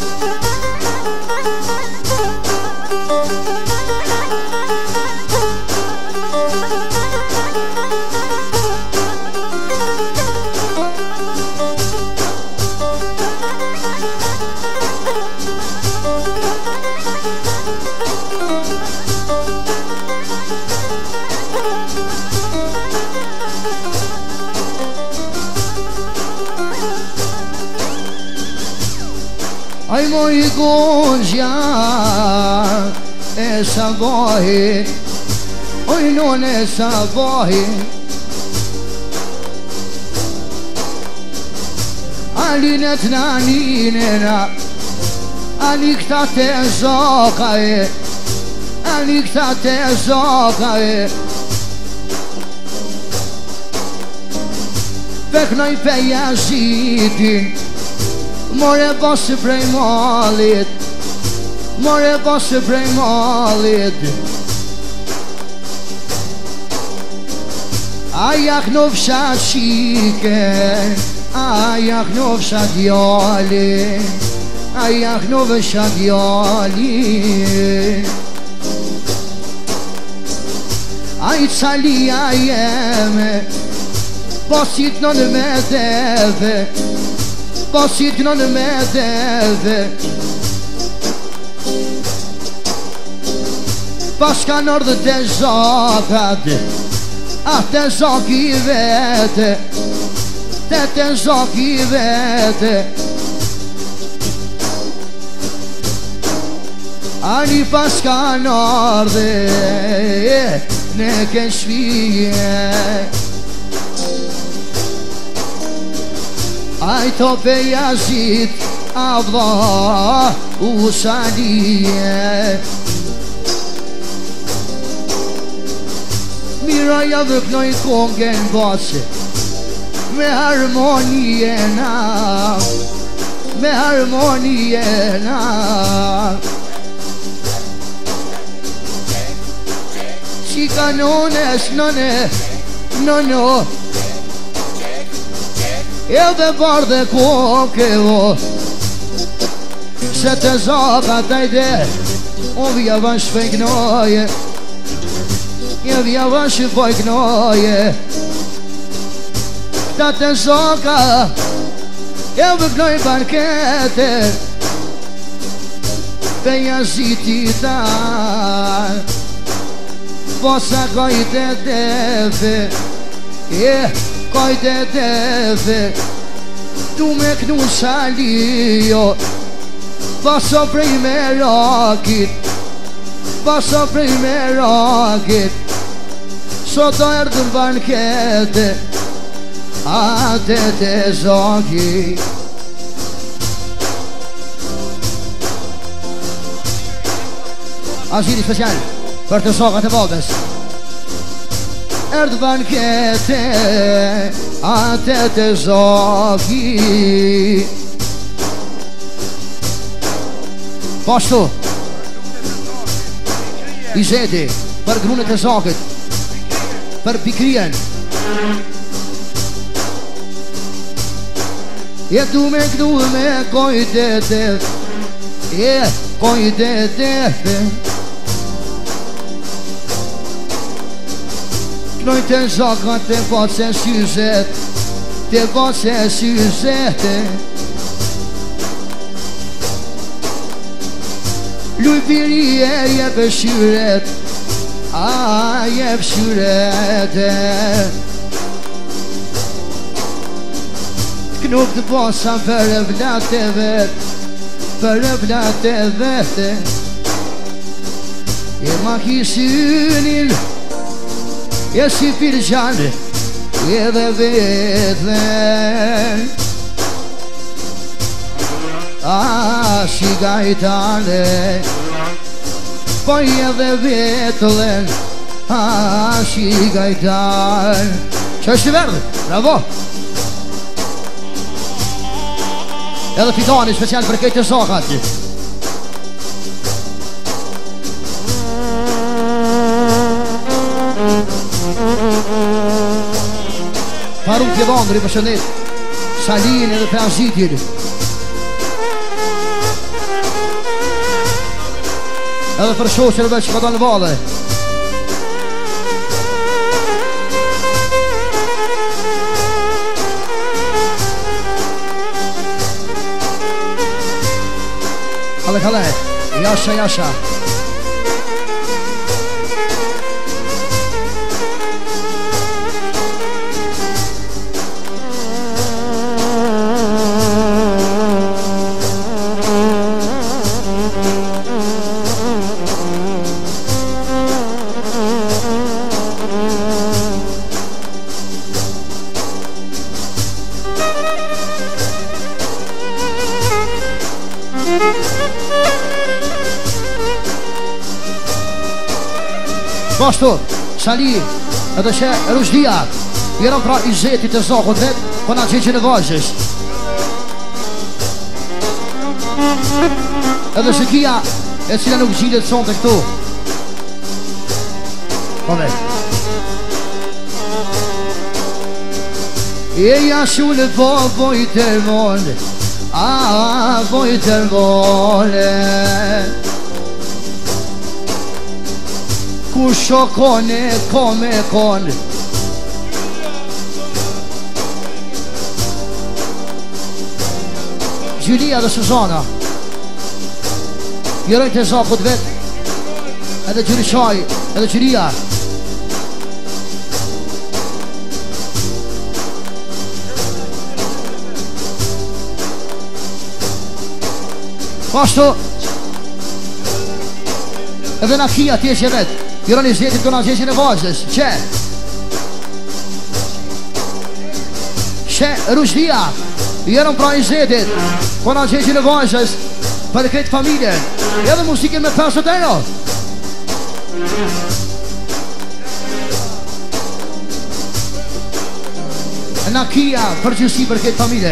Aj moj gonxja e sabahit, oj non e sabahit, alinet naninena, ali këta te Zaka e, ali këta te Zaka e, peknoj pe Jazitin, more basë prej malit, more basë prej malit. Ajak në fsha shike, ajak në fsha djali, ajak në fsha djali. Aj calia jeme, pasit në në me deve, pasit kënon me deve, pas ka nërë të Zakat, te Zaki vete, te Zaki vete. Ani pas ka nërë ne ke shvije, aj to pe Yazid avda u salije. Mira ja vëknoj kongen base, me harmonije na, me harmonije na. Si kanones nëne, nëno, edhe bardhe koke o, se të Zaka tajde, o vija vash fejknoje, ja vija vash fejknoje. Ta të Zaka, e vëknoj bankete, pe Yaziti ta, posa kajte defe, kajte deve, tu me kënu Salijo, paso prej me rakit, paso prej me rakit. Sot do erdhën bankete, ate te Zaki. Azhiri special për të Zakat e Valdës. Erdhë bankete, ate te Zaki. Pashtu Izeti për grunet e Zakit, për Pikrien. Jetu me këtu me kojte def, kojte def. Knoj të Zaka të base syzet, të base syzete. Luj piri e jep shyret, a jep shyret. nuk të posa për e vlate vet, për e vlate vete. E ma kisynin, e si filxan, edhe vete. A si gajtane, po edhe vetëllen. A si gajtan. Që është i verdë, bravo. Edhe fitoni special për këtë zokat. Parun Pjevandri për shëndet, Salin edhe për Azitin. Edhe për shoqërve që ka dalë në vale. Kale, jasha, jasha. Bashtu, Sali, edhe që Rushdia, jërën pra i zetit e zakot vet, po na gjeqin e vazhës. Edhe Shëkia, e cila nuk gjilët son të këtu. Po me. E jashullë po vojtër mole, a vojtër mole. Ku shokone, kome kone. Gjulia dhe Suzana jërojnë të zakut vet. Edhe Gjyriqaj, edhe Gjulia. Pashtu edhe Nakia tjeshe vet. Jërën i zetit të nëzjeshin e vazhës. Që Rushdia, jërën pra i zetit të nëzjeshin e vazhës për këtë familje. Edhe musikin me pesët e jo. Nakia përgjësi për këtë familje.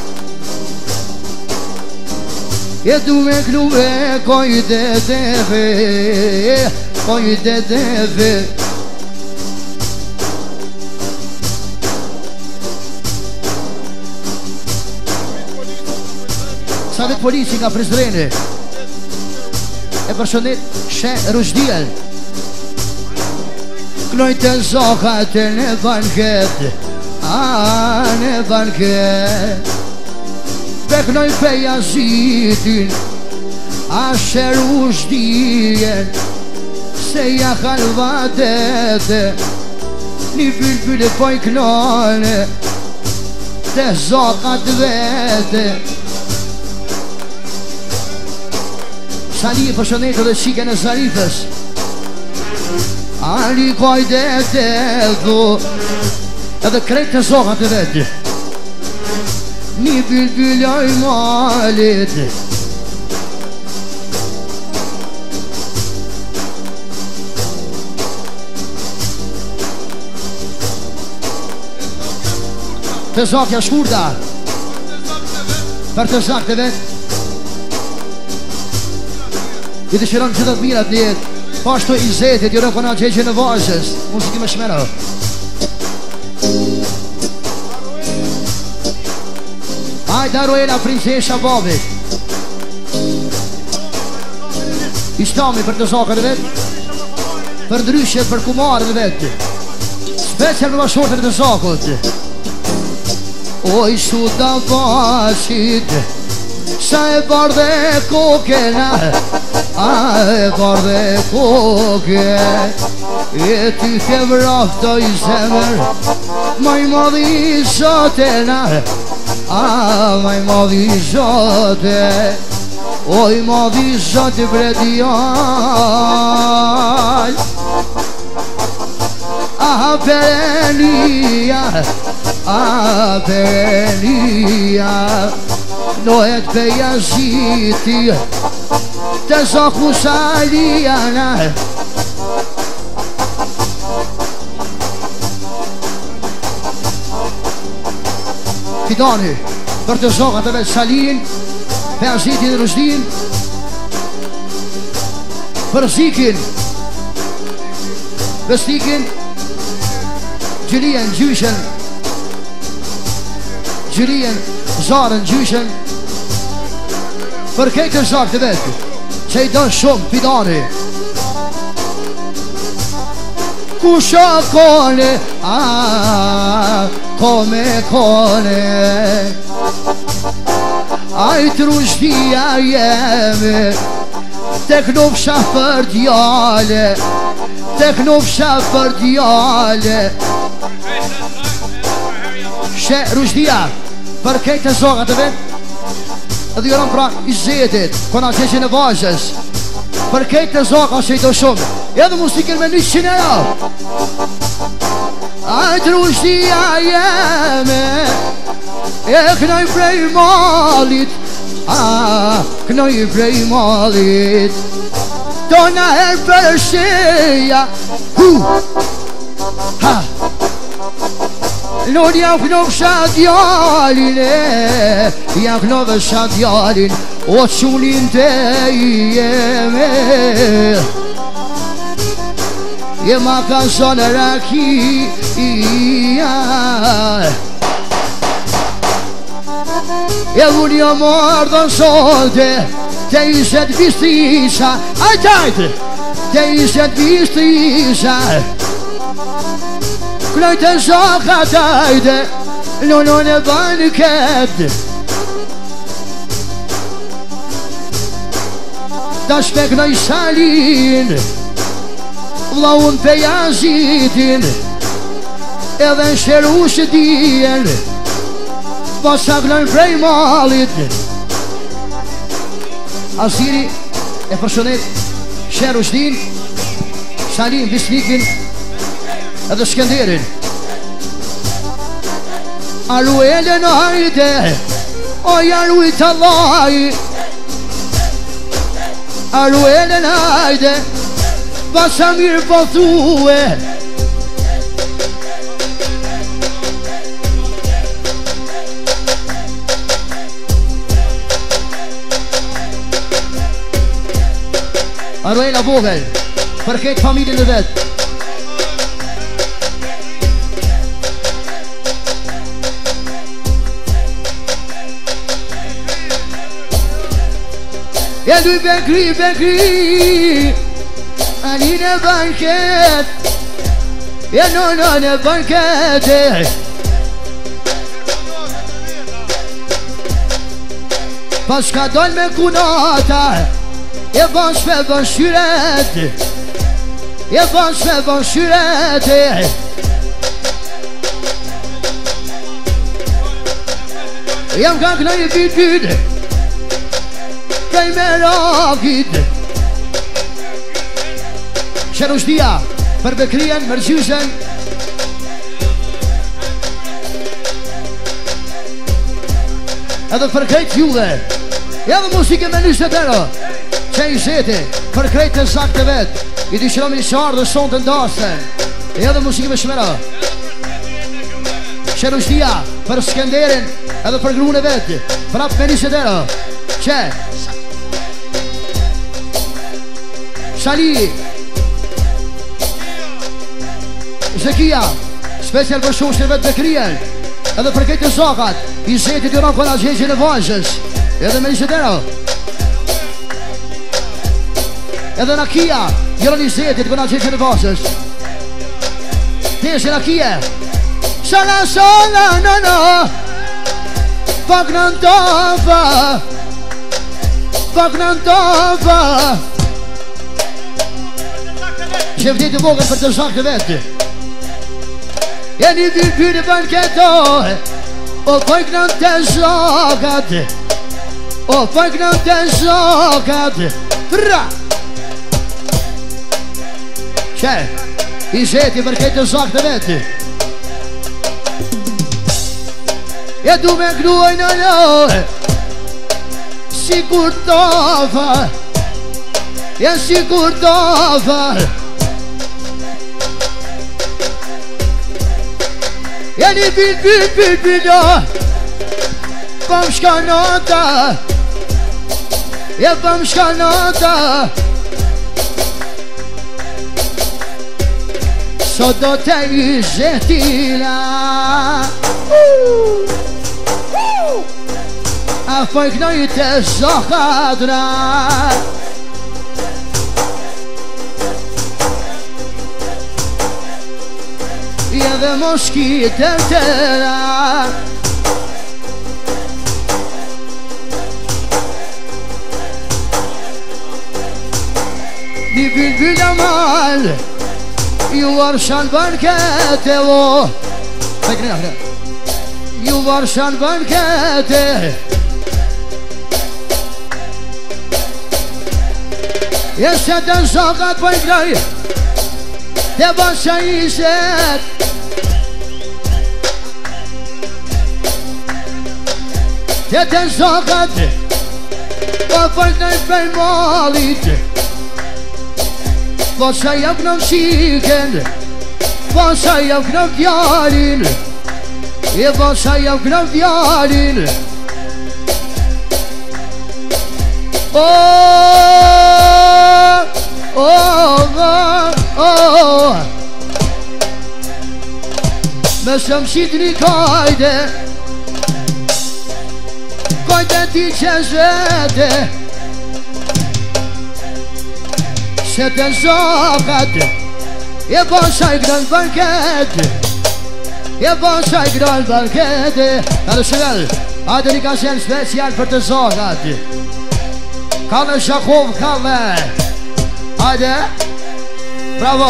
E du me kluve kojde të ve, kojde të ve. Sa dhe polici nga Prizreni e përshëndet Shë Rushdien. Knojtë të zokat e në banket, a në banket. Beknoj peja zitin, a Shë Rushdien. Se ja halvatete, një bylbyle po i knone, të zokat vete. Sali e përshëndetë dhe qike në Zarifës. Ali kojde të dhu, edhe krejt të zokat vete. Një bylbyloj malit, të zakja shkurta për të zak të vet. I të shiron gjithat mirat në jetë. Pashtu i zetit, jërën këna gjeqe në vazhës. Musiki me shmera. Ajda Roela, prinsesha babit. Ishtami për të zakët e vet. Për ndryshet, për kumarën e vet. Special për bashkotën e të zakët. Oj shuta bashit, sa e bardhe kokena, a e bardhe koke. E ty ke vrahtoj zemër, maj madhi sotena, Maj madhi zote, oj madhi zote bre djall. Perenia, nohet Bejaziti, të zoku Salijana. Fidani, për të zokat e vetë Salin, Bejaziti dhe Rushdin, për Zikin, Vestikin, Gjylien, Gjyshen, Gjylien, Zarën, Gjyshen, për kejtë në zakë të vetë, që i dënë shumë, Fidani. Kusha kone, kome kone, ajtë Rushdia jeme, tek nufsha për djale, tek nufsha për djale. She Rushdia, për kejtë e zogat e vetë, edhe jërën pra i zetit, kona qeqin e vazhës, për kejtë e zogat që i do shumë, edhe musikën me 100 euro. Ajtë Rushdia jeme, e kënoj prej malit, kënoj prej malit, tona her për sheja, Lord jam knofsha djalin, jam knofsha djalin, o qullin të jeme. Jema ka zonë rakia, e unë jo mordën sote, te ishet vistisha, ajtajtë, te ishet vistisha. Knojt e zokat ajde, lullun e banket, ta shpeknoj Salin, vlaun Bejazitin, edhe në sheru shëdien, posa knojnë prej malit. Asiri e përshonet sheru shdin, Salin, Visnikin, edhe Skenderin. Aruelen hajde, oj aruit Allahi, Aruelen hajde, pasa mirë po thue. Aruela vogël, për këtë familjen e vetë. E du Bekri, Bekri, anin e banket, e nonon e banket. Pas ka dol me kunata, e bash me bashyret, e bash me bashyret. Jam ka kënoj e bitë, kaj me rakit. Sherushdia, për Bekrien, Mërgjyshen, edhe për krejt juve, edhe musike me 20 euro, që i zeti, për krejt të sakte vet, i dy shëromi qarë dhe sonë të ndasen, edhe musike me shmera. Sherushdia, për Skenderin, edhe për grune vet, prap me 20 euro, që Shali Zekia, special për shoshën vetë Bekrien, edhe për këtë zakat, i zetit i ronë kona gjegjën e vazhës, edhe me 20 euro. Edhe Nakia, i ronë i zetit kona gjegjën e vazhës. Teshe Nakia, sana sana nana, pak në ndofa, pak në ndofa. Që vdit i vogën për të zakë të vetë. Jeni byrë byrë banketo, O fajk në të zokat, o fajk në të zokat. Tra Qe, i zeti për këtë zak të veti. E du me kruaj në lojë, si kur tofa, e si kur tofa. E një bil, pëm shkanata, e pëm shkanata. Sot do të i zetina, a fojknoj të zokatra. Edhe moski të tëra, një bil amal, ju varshan bankete o. Ju varshan bankete. E se të zokat për graj, të basha i zet. Të zokat, po për graj për malit. Po sa jap në mshiken, po sa jap në vjarin, e po sa jap në vjarin. Me së mshit një kajde, kajde ti që zvete. Se të zokat, e posaj grën banket, e posaj grën banket. Edhe shëllë, adë një kasen special për të zokat. Kale Shakov, kale. Adë, bravo.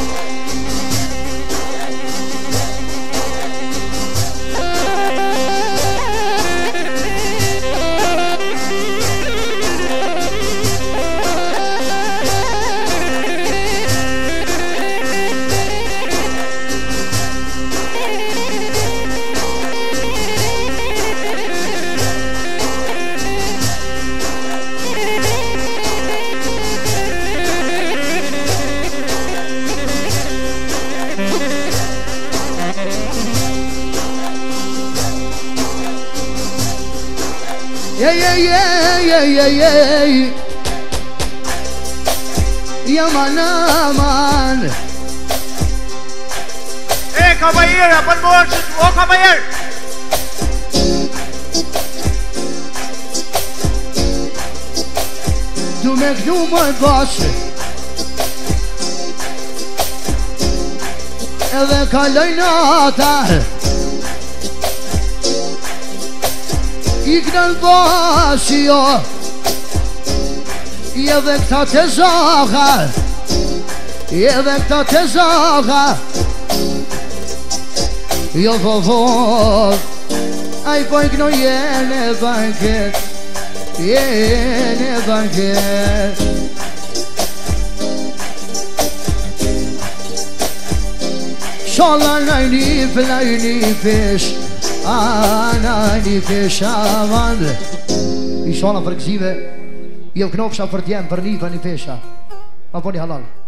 Yaman aman. Caballero, por favor, oh caballero. Du me këtu më bashkë, edhe kaloj nata, i kënën bashkë jo, edhe këta të zaka, edhe këta të zaka. Jo favor, ai poi che non viene banket, viene banket. Sholla najni fish, najni fish avan. I sholla për këzive, jo knofsha për t'jem, për një pesha, ma po një halal.